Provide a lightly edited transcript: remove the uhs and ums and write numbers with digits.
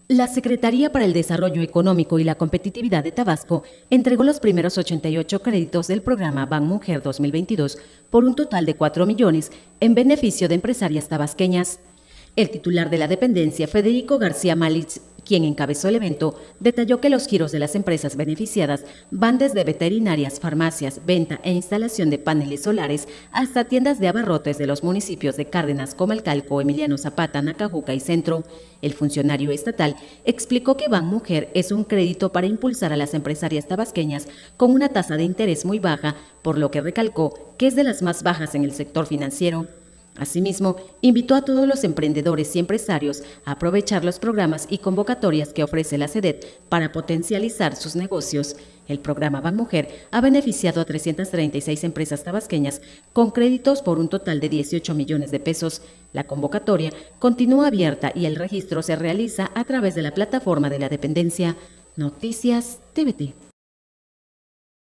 La Secretaría para el Desarrollo Económico y la Competitividad de Tabasco entregó los primeros 88 créditos del programa Banmujer 2022 por un total de 4 millones en beneficio de empresarias tabasqueñas. El titular de la dependencia, Federico García Malitz, quien encabezó el evento, detalló que los giros de las empresas beneficiadas van desde veterinarias, farmacias, venta e instalación de paneles solares hasta tiendas de abarrotes de los municipios de Cárdenas, Comalcalco, Emiliano Zapata, Nacajuca y Centro. El funcionario estatal explicó que Banmujer es un crédito para impulsar a las empresarias tabasqueñas con una tasa de interés muy baja, por lo que recalcó que es de las más bajas en el sector financiero. Asimismo, invitó a todos los emprendedores y empresarios a aprovechar los programas y convocatorias que ofrece la SEDET para potencializar sus negocios. El programa Banmujer ha beneficiado a 336 empresas tabasqueñas con créditos por un total de 18 millones de pesos. La convocatoria continúa abierta y el registro se realiza a través de la plataforma de la dependencia. Noticias TVT.